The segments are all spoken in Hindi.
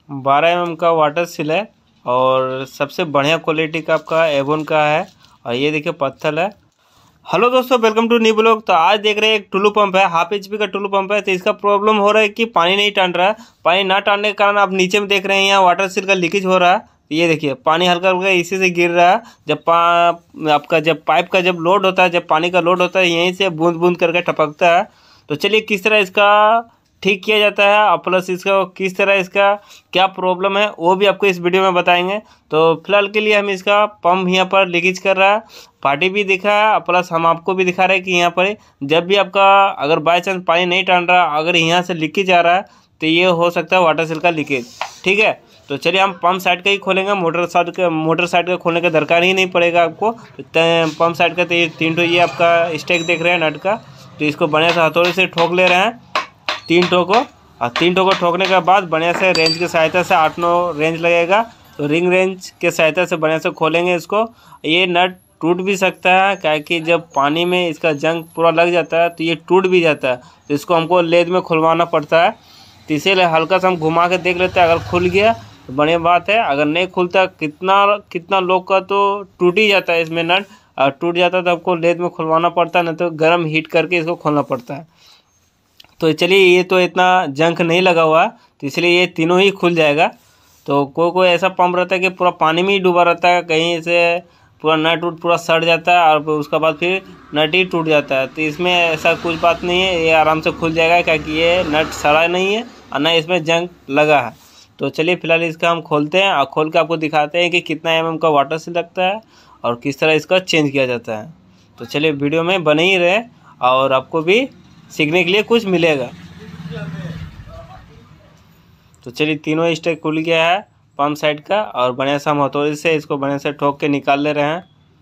12 mm का वाटर सील है और सबसे बढ़िया क्वालिटी का आपका एवोन का है। और ये देखिए पत्थर है। हेलो दोस्तों, वेलकम टू न्यू ब्लॉग। तो आज देख रहे हैं एक टुल्लू पंप है, हाफ HP का टुल्लू पंप है। तो इसका प्रॉब्लम हो रहा है कि पानी नहीं टान रहा है। पानी ना टानने के कारण आप नीचे में देख रहे हैं यहाँ वाटर सील का लीकेज हो रहा है। तो ये देखिए पानी हल्का हल्का इसी से गिर रहा है। जब पाइप का जब लोड होता है, जब पानी का लोड होता है, यहीं से बूंद बूंद करके टपकता है। तो चलिए किस तरह इसका ठीक किया जाता है और प्लस इसका किस तरह इसका क्या प्रॉब्लम है वो भी आपको इस वीडियो में बताएंगे। तो फिलहाल के लिए हम इसका पंप यहाँ पर लीकेज कर रहा है, पार्टी भी दिखा है, प्लस हम आपको भी दिखा रहे हैं कि यहाँ पर जब भी आपका अगर बाय चांस पानी नहीं टान रहा, अगर यहाँ से लीकेज आ रहा है तो ये हो सकता है वाटर सील का लीकेज। ठीक है, तो चलिए हम पंप साइड का ही खोलेंगे। मोटर साइड का खोलने का दरकार ही नहीं पड़ेगा आपको। पंप साइड का तो ये 3 ये आपका स्टेक देख रहे हैं नट का। तो इसको बढ़िया से हथौड़े से ठोक ले रहे हैं 3 ठो को। और 3 ठो को ठोकने के बाद बढ़िया से रेंज की सहायता से 8-9 रेंज लगेगा। तो रिंग रेंज के सहायता से बढ़िया से खोलेंगे इसको। ये नट टूट भी सकता है, क्या कि जब पानी में इसका जंग पूरा लग जाता है तो ये टूट भी जाता है। तो इसको हमको लेद में खुलवाना पड़ता है। तो इसीलिए हल्का सा हम घुमा के देख लेते हैं, अगर खुल गया तो बढ़िया बात है। अगर नहीं खुलता, कितना लोग का तो टूट ही जाता है इसमें नट। और टूट जाता है तो आपको लेद में खुलवाना पड़ता है, नहीं तो गर्म हीट करके इसको खोलना पड़ता है। तो चलिए ये तो इतना जंक नहीं लगा हुआ, तो इसलिए ये तीनों ही खुल जाएगा। तो कोई ऐसा पंप रहता है कि पूरा पानी में ही डूबा रहता है, कहीं से पूरा नट उट पूरा सड़ जाता है और उसके बाद फिर नट ही टूट जाता है। तो इसमें ऐसा कुछ बात नहीं है, ये आराम से खुल जाएगा, क्योंकि ये नट सड़ा नहीं है और ना इसमें जंग लगा है। तो चलिए फिलहाल इसका हम खोलते हैं और खोल के आपको दिखाते हैं कि कितना mm का वाटर सील लगता है और किस तरह इसका चेंज किया जाता है। तो चलिए वीडियो में बने ही रहे और आपको भी सीखने के लिए कुछ मिलेगा। तो चलिए तीनों स्टेक खुल गया है पंप साइड का और बढ़िया से हम हथौड़े से इसको बढ़िया से ठोक के निकाल ले रहे हैं।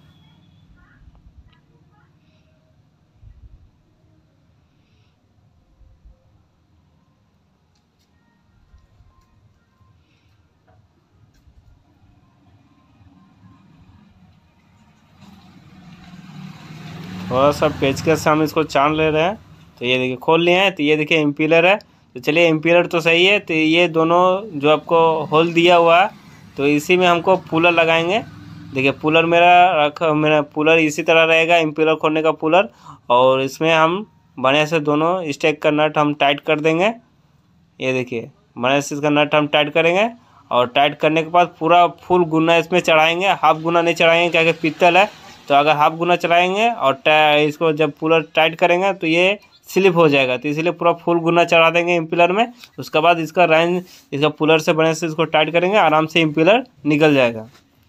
थोड़ा सा पेचकस से हम इसको छान ले रहे हैं। तो ये देखिए खोल लिए हैं। तो ये देखिए इम्पीलर है। तो चलिए इम्पीलर तो सही है। तो ये दोनों जो आपको होल दिया हुआ है, तो इसी में हमको पुलर लगाएंगे। देखिए पुलर मेरा पुलर इसी तरह रहेगा, इम्पीलर खोलने का पुलर। और इसमें हम बढ़िया से दोनों स्टेक का नट हम टाइट कर देंगे। ये देखिए बढ़िया से इसका नट हम टाइट करेंगे और टाइट करने के बाद पूरा फुल गुना इसमें चढ़ाएंगे। हाफ गुना नहीं चढ़ाएंगे, क्या कि पित्तल है। तो अगर हाफ गुना चलाएंगे और इसको जब पूरा टाइट करेंगे तो ये स्लिप हो जाएगा। तो इसलिए पूरा फुल गुना चढ़ा देंगे इम्पीलर में। उसके बाद इसका रेंज इसका पुलर से बढ़िया से इसको टाइट करेंगे, आराम से इम्पीलर निकल जाएगा।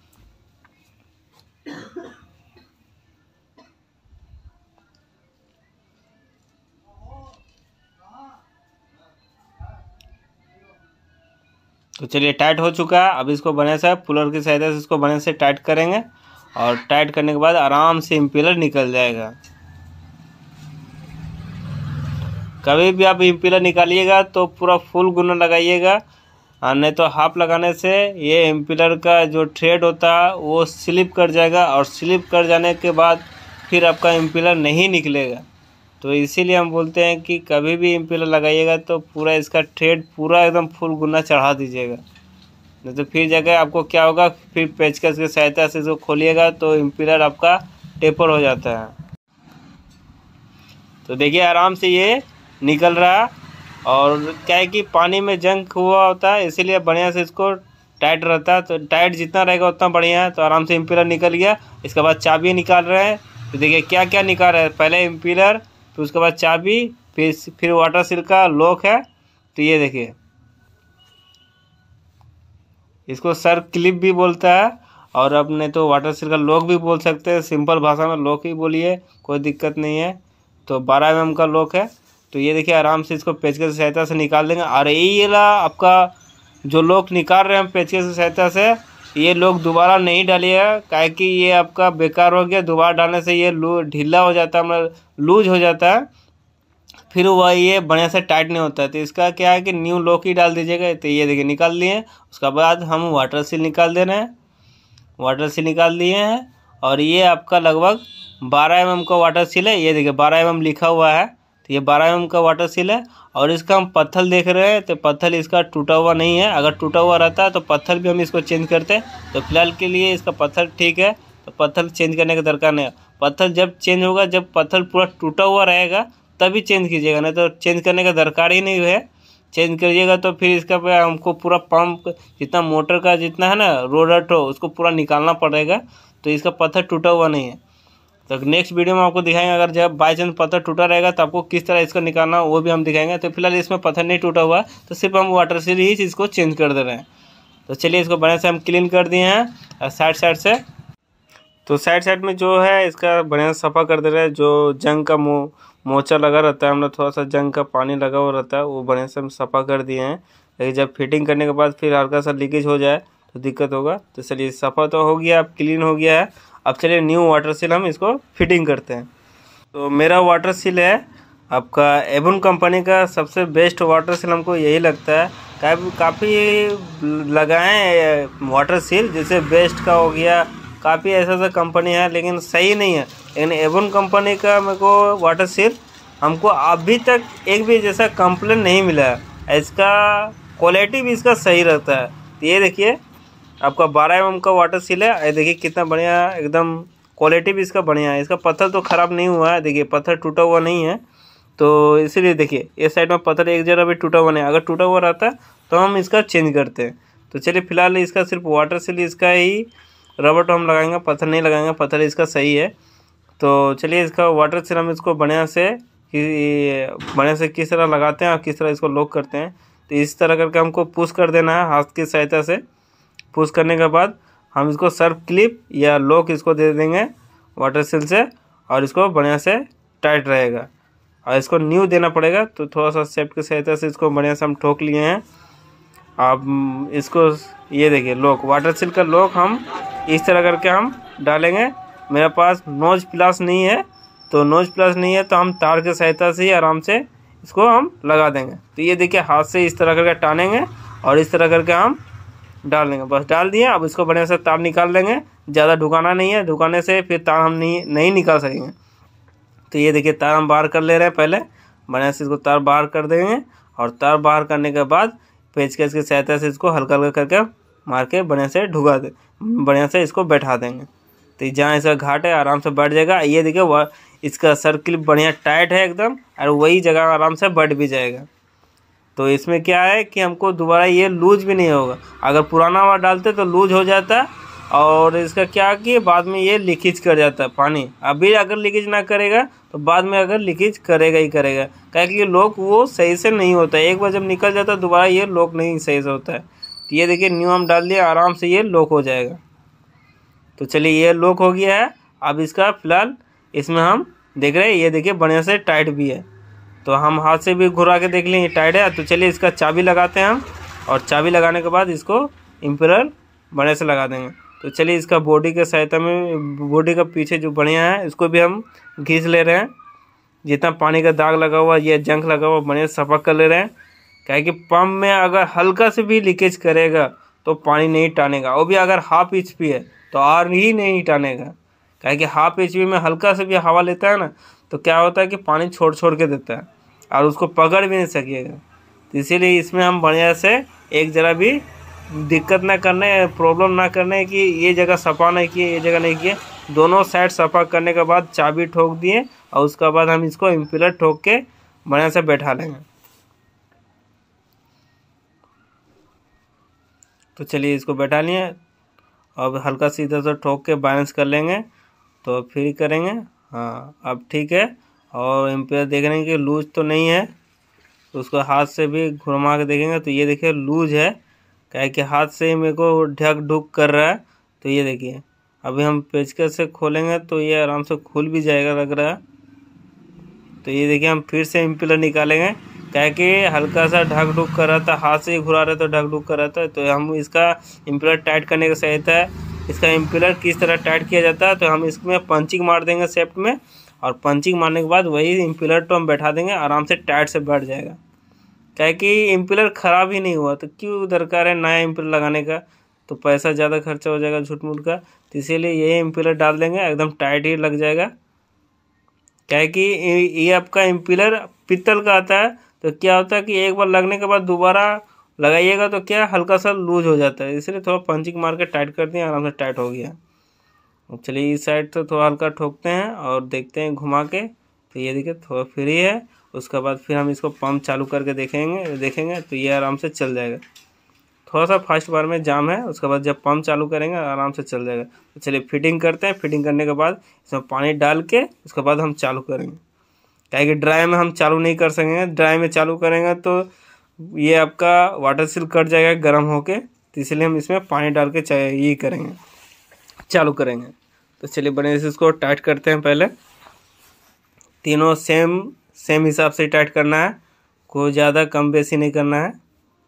तो चलिए टाइट हो चुका है। अब इसको बढ़िया से पुलर की सहायता से इसको बढ़िया से टाइट करेंगे और टाइट करने के बाद आराम से इम्पीलर निकल जाएगा। कभी भी आप इम्पीलर निकालिएगा तो पूरा फुल गुना लगाइएगा, और नहीं तो हाफ लगाने से ये इम्पीलर का जो थ्रेड होता है वो स्लिप कर जाएगा और स्लिप कर जाने के बाद फिर आपका इम्पीलर नहीं निकलेगा। तो इसीलिए हम बोलते हैं कि कभी भी इम्पीलर लगाइएगा तो पूरा इसका थ्रेड पूरा एकदम फुल गुना चढ़ा दीजिएगा, नहीं तो फिर जगह आपको क्या होगा, फिर पेचकस की सहायता से इसको खोलिएगा तो इम्पीलर आपका टेपर हो जाता है। तो देखिए आराम से ये निकल रहा है। और क्या है कि पानी में जंग हुआ होता है, इसीलिए बढ़िया से इसको टाइट रहता है। तो टाइट जितना रहेगा उतना बढ़िया है। तो आराम से इम्पीलर निकल गया। इसके बाद चाबी निकाल रहे हैं। तो देखिए क्या क्या निकाल रहे हैं, पहले इम्पीलर, फिर उसके बाद चाबी, फिर वाटर सील का लॉक है। तो ये देखिए इसको सर क्लिप भी बोलता है और अपने तो वाटर सील का लॉक भी बोल सकते हैं। सिंपल भाषा में लॉक ही बोलिए, कोई दिक्कत नहीं है। तो 12 mm का लॉक है। तो ये देखिए आराम से इसको पेचकस की सहायता से निकाल देंगे। और ये ला आपका जो लॉक निकाल रहे हैं पेचकस की सहायता से, ये लॉक दोबारा नहीं डालिएगा, काहे कि ये आपका बेकार हो गया। दोबारा डालने से ये ढीला हो जाता है, मतलब लूज हो जाता है, फिर वह ये बढ़िया से टाइट नहीं होता है। तो इसका क्या है कि न्यू लॉक ही डाल दीजिएगा। तो ये देखिए निकाल लिए। उसके बाद हम वाटर सील निकाल दे रहे हैं। वाटर सील निकाल दिए हैं और ये आपका लगभग 12 mm का वाटर सील है। ये देखिए 12 mm लिखा हुआ है। तो ये 12 mm का वाटर सील है। और इसका हम पत्थर देख रहे हैं तो पत्थर इसका टूटा हुआ नहीं है। अगर टूटा हुआ रहता तो पत्थर भी हम इसको चेंज करते। तो फिलहाल के लिए इसका पत्थर ठीक है, तो पत्थर चेंज करने का दरकार नहीं है। पत्थर जब चेंज होगा जब पत्थर पूरा टूटा हुआ रहेगा तभी चेंज कीजिएगा, नहीं तो चेंज करने का दरकार ही नहीं है। चेंज करिएगा तो फिर इसका हमको पूरा पंप जितना मोटर का जितना है ना रोडट हो उसको पूरा निकालना पड़ेगा। तो इसका पत्थर टूटा हुआ नहीं है। तो नेक्स्ट वीडियो में आपको दिखाएंगे अगर जब बाई चांस पत्थर टूटा रहेगा तो आपको किस तरह इसको निकालना वो भी हम दिखाएंगे। तो फिलहाल इसमें पत्थर नहीं टूटा हुआ तो सिर्फ हम वाटर से ही इसको चेंज कर दे रहे हैं। तो चलिए इसको बढ़िया से हम क्लीन कर दिए हैं साइड साइड से। तो साइड साइड में जो है इसका बढ़िया सफ़ा कर दे रहे हैं। जो जंग का मोचा लगा रहता है, हमने थोड़ा सा जंग का पानी लगा हुआ रहता है वो बढ़िया से हम सफ़ा कर दिए हैं। लेकिन जब फिटिंग करने के बाद फिर हल्का सा लीकेज हो जाए तो दिक्कत होगा। तो चलिए सफ़ा तो हो गया, अब क्लीन हो गया है। अब चलिए न्यू वाटर सील हम इसको फिटिंग करते हैं। तो मेरा वाटर सील है आपका एवोन कंपनी का सबसे बेस्ट वाटर सील हमको यही लगता है। काफ़ी लगाएं वाटर सील, जैसे बेस्ट का हो गया, काफ़ी ऐसा कंपनी है लेकिन सही नहीं है। लेकिन एवोन कंपनी का मेरे को वाटर सील हमको अभी तक एक भी जैसा कंप्लेन नहीं मिला है। इसका क्वालिटी भी इसका सही रहता है। तो ये देखिए आपका 12 mm का वाटर सील है। ये देखिए कितना बढ़िया, एकदम क्वालिटी भी इसका बढ़िया है। इसका पत्थर तो ख़राब नहीं हुआ है, देखिए पत्थर टूटा हुआ नहीं है। तो इसीलिए देखिए ये साइड में पत्थर एक जगह भी टूटा हुआ नहीं, अगर टूटा हुआ रहता तो हम इसका चेंज करते हैं। तो चलिए फिलहाल इसका सिर्फ वाटर सील इसका ही रबर तो हम लगाएंगे, पत्थर नहीं लगाएंगे, पत्थर इसका सही है। तो चलिए इसका वाटर सील हम इसको बढ़िया से किस तरह लगाते हैं और किस तरह इसको लॉक करते हैं। तो इस तरह करके हमको पुश कर देना है हाथ की सहायता से। पुश करने के बाद हम इसको सर्फ क्लिप या लॉक इसको दे देंगे वाटर सील से और इसको बढ़िया से टाइट रहेगा। और इसको न्यू देना पड़ेगा, तो थोड़ा सा सेफ्ट की सहायता से इसको बढ़िया से हम ठोक लिए हैं। अब इसको ये देखिए लॉक, वाटर सील का लॉक हम इस तरह करके हम डालेंगे। मेरे पास नोज प्लस नहीं है, तो हम तार की सहायता से ही आराम से इसको हम लगा देंगे। तो ये देखिए हाथ से इस तरह करके टानेंगे और इस तरह करके हम डाल देंगे। बस डाल दिए। अब इसको बढ़िया से तार निकाल देंगे, ज़्यादा ढुकाना नहीं है, ढुकाने से फिर तार हम नहीं निकाल सकेंगे। तो ये देखिए तार हम बाहर कर ले रहे हैं, पहले बढ़िया से इसको तार बाहर कर देंगे और तार बाहर करने के बाद पेचकस की सहायता से इसको हल्का हल्का करके मार के बढ़िया से इसको बैठा देंगे। तो जहाँ इसका घाट है आराम से बैठ जाएगा। ये देखिए वह इसका सर्किल बढ़िया टाइट है एकदम, और वही जगह आराम से बैठ भी जाएगा। तो इसमें क्या है कि हमको दोबारा ये लूज भी नहीं होगा। अगर पुराना वाला डालते तो लूज हो जाता, और इसका क्या कि बाद में ये लीकेज कर जाता है पानी। अभी अगर लीकेज ना करेगा तो बाद में अगर लीकेज करेगा ही करेगा, क्योंकि ये लॉक वो सही से नहीं होता है। एक बार जब निकल जाता है दोबारा ये लॉक नहीं सही से होता है। तो ये देखिए न्यू हम डाल दिए, आराम से ये लॉक हो जाएगा। तो चलिए ये लॉक हो गया है। अब इसका फिलहाल इसमें हम देख रहे हैं, ये देखिए बढ़िया से टाइट भी है। तो हम हाथ से भी घुरा के देख लेंगे टाइट है। तो चलिए इसका चाबी लगाते हैं हम, और चाबी लगाने के बाद इसको इम्पेलर बढ़िया से लगा देंगे। तो चलिए इसका बॉडी के सहायता में, बॉडी का पीछे जो बढ़िया है इसको भी हम घिस ले रहे हैं। जितना पानी का दाग लगा हुआ, ये जंग लगा हुआ, बढ़िया सफा कर ले रहे हैं। क्या कि पंप में अगर हल्का से भी लीकेज करेगा तो पानी नहीं टानेगा, वो भी अगर हाफ HP है तो और ही नहीं टानेगा। क्या कि हाफ HP में हल्का से भी हवा लेता है ना, तो क्या होता है कि पानी छोड़ के देता है और उसको पकड़ भी नहीं सकेगा। तो इसीलिए इसमें हम बढ़िया से एक जरा भी दिक्कत ना करने, प्रॉब्लम ना करने कि ये जगह सफ़ा नहीं किए, ये जगह नहीं किए। दोनों साइड सफ़ा करने के बाद चाबी ठोक दिए, और उसके बाद हम इसको इम्पेलर ठोक के बढ़िया से बैठा लेंगे। तो चलिए इसको बैठा लिए। अब हल्का सीधा सा ठोक के बैलेंस कर लेंगे, तो फिर करेंगे। हाँ अब ठीक है। और इम्पेलर देख रहे हैं कि लूज तो नहीं है, तो उसको हाथ से भी घुमा के देखेंगे। तो ये देखिए लूज है, क्या कि हाथ से ही मेरे को ढक ढुक कर रहा है। तो ये देखिए अभी हम पेचकस से खोलेंगे तो ये आराम से खुल भी जाएगा लग रहा है। तो ये देखिए हम फिर से इम्पेलर निकालेंगे, क्या कि हल्का सा ढक ढुक कर रहा था, हाथ से ही घुरा रहा था, ढक ढुक कर रहा था। तो हम इसका इम्पेलर टाइट करने का सहायता है। इसका इम्पेलर किस तरह टाइट किया जाता है, तो हम इसमें पंचिंग मार देंगे सेफ्ट में, और पंचिंग मारने के बाद वही इम्पेलर तो हम बैठा देंगे, आराम से टाइट से बैठ जाएगा। क्या कि इम्पेलर ख़राब ही नहीं हुआ तो क्यों दरकार है नया इम्पेलर लगाने का, तो पैसा ज़्यादा खर्चा हो जाएगा झूठ मूठ का। तो इसीलिए यही इम्पेलर डाल देंगे, एकदम टाइट ही लग जाएगा। क्या है कि ये आपका इम्पिलर पीतल का आता है, तो क्या होता है कि एक बार लगने के बाद दोबारा लगाइएगा तो क्या हल्का सा लूज हो जाता है, इसलिए थोड़ा पंचिंग मार के टाइट कर दिए, आराम से टाइट हो गया। अब चलिए इस साइड से थोड़ा हल्का ठोकते हैं और देखते हैं घुमा के, तो ये देखिए थोड़ा फ्री है। उसके बाद फिर हम इसको पंप चालू करके देखेंगे तो ये आराम से चल जाएगा। थोड़ा सा फर्स्ट बार में जाम है, उसके बाद जब पंप चालू करेंगे आराम से चल जाएगा। तो चलिए फिटिंग करते हैं। फिटिंग करने के बाद इसमें पानी डाल के उसके बाद हम चालू करेंगे, क्या है कि ड्राई में हम चालू नहीं कर सकेंगे। ड्राई में चालू करेंगे तो ये आपका वाटर सील कट जाएगा गर्म होके, तो इसलिए हम इसमें पानी डाल के ये करेंगे, चालू करेंगे। तो चलिए बढ़िया से इसको टाइट करते हैं। पहले तीनों सेम हिसाब से टाइट करना है, कोई ज़्यादा कम बेसी नहीं करना है।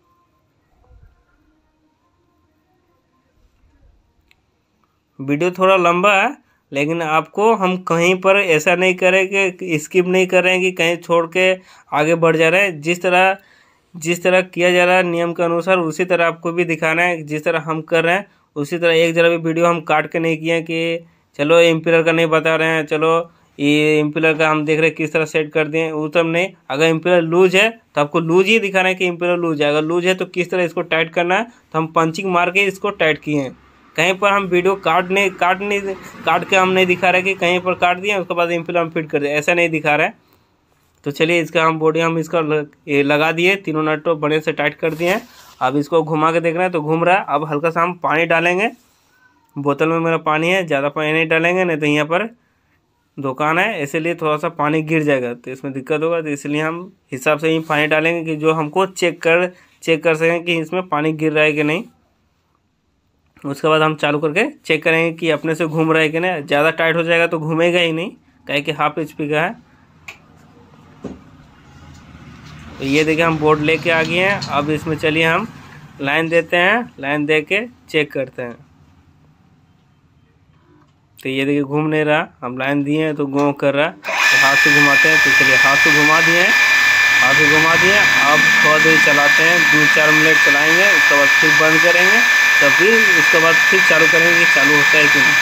वीडियो थोड़ा लंबा है, लेकिन आपको हम कहीं पर ऐसा नहीं करें कि स्किप नहीं कर रहे हैं कि कहीं छोड़ के आगे बढ़ जा रहे हैं। जिस तरह किया जा रहा है नियम के अनुसार, उसी तरह आपको भी दिखाना है। जिस तरह हम कर रहे हैं उसी तरह, एक जरा भी वीडियो हम काट के नहीं किए कि चलो इम्पिलर का नहीं बता रहे हैं, चलो ये इम्पिलर का हम देख रहे हैं किस तरह सेट कर दिए, वो तब नहीं। अगर इम्पिलर लूज है तो आपको लूज ही दिखाना है कि इम्पिलर लूज है। अगर लूज है तो किस तरह इसको टाइट करना है, तो हम पंचिंग मार के इसको टाइट किए हैं। कहीं पर हम वीडियो काट के हम नहीं दिखा रहे कि कहीं पर काट दिए उसके बाद इम्पिलर हम फिट कर दिए, ऐसा नहीं दिखा रहा है। तो चलिए इसका हम बॉडी हम इसका लगा दिए, तीनों नट बढ़िया से टाइट कर दिए हैं। अब इसको घुमा के देख रहे हैं तो घूम रहा है। अब हल्का सा हम पानी डालेंगे, बोतल में मेरा पानी है, ज़्यादा पानी नहीं डालेंगे नहीं तो यहाँ पर दुकान है, इसीलिए थोड़ा सा पानी गिर जाएगा तो इसमें दिक्कत होगा। तो इसलिए हम हिसाब से ही पानी डालेंगे कि जो हमको चेक कर सकें कि इसमें पानी गिर रहा है कि नहीं। उसके बाद हम चालू करके चेक करेंगे कि अपने से घूम रहा है कि नहीं। ज़्यादा टाइट हो जाएगा तो घूमेगा ही नहीं, क्या कि हाफ HP का है। तो ये देखिए हम बोर्ड लेके आ गए हैं। अब इसमें चलिए हम लाइन देते हैं, लाइन दे के चेक करते हैं। तो ये देखिए घूम नहीं रहा, हम लाइन दिए हैं तो गो कर रहा है, तो हाथ से घुमाते हैं। तो चलिए हाथ से घुमा दिए, अब थोड़ा देर चलाते हैं, 2-4 मिनट चलाएंगे, उसके बाद फिर बंद करेंगे, तो फिर उसके बाद फिर चालू करेंगे कि चालू होता है कि नहीं।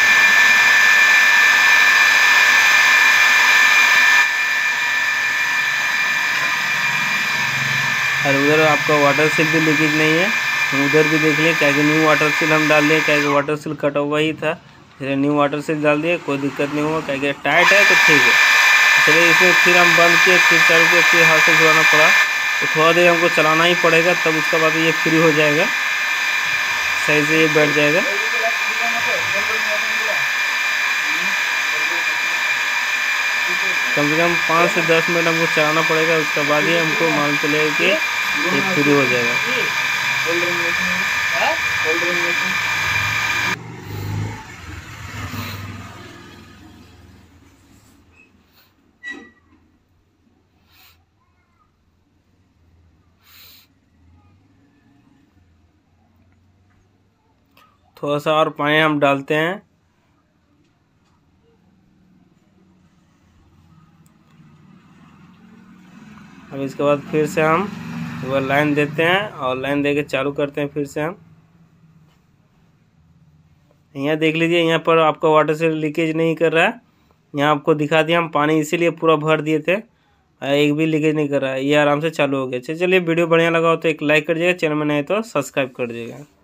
और उधर आपका वाटर सील भी लीकेज नहीं है, उधर भी देख लें, क्या कि न्यू वाटर सील हम डाल दिए, क्या कि वाटर सील कटा हुआ ही था, इसलिए न्यू वाटर सील डाल दिए, कोई दिक्कत नहीं हुआ। क्या कि टाइट है तो ठीक है। चलिए इसमें फिर हम बंद किए, फिर चालू किए, फिर हाथ से घुमाना पड़ा, तो थोड़ा देर हमको चलाना ही पड़ेगा, तब उसके बाद ये फ्री हो जाएगा, सही से ये बैठ जाएगा। कम से कम 5 से 10 मिनट हमको चलाना पड़ेगा, उसके बाद ही हमको मालूम चलेगा कि ये फ्री हो जाएगा। थोड़ा सा और पानी हम डालते हैं। अब इसके बाद फिर से हम वो लाइन देते हैं और लाइन देके चालू करते हैं। फिर से हम यहाँ देख लीजिए, यहाँ पर आपका वाटर से लीकेज नहीं कर रहा है। यहाँ आपको दिखा दिया हम पानी इसीलिए पूरा भर दिए थे, एक भी लीकेज नहीं कर रहा है, ये आराम से चालू हो गया। चलिए वीडियो बढ़िया लगा हो तो एक लाइक कर दीजिएगा, चैनल में नहीं तो सब्सक्राइब कर दीजिएगा।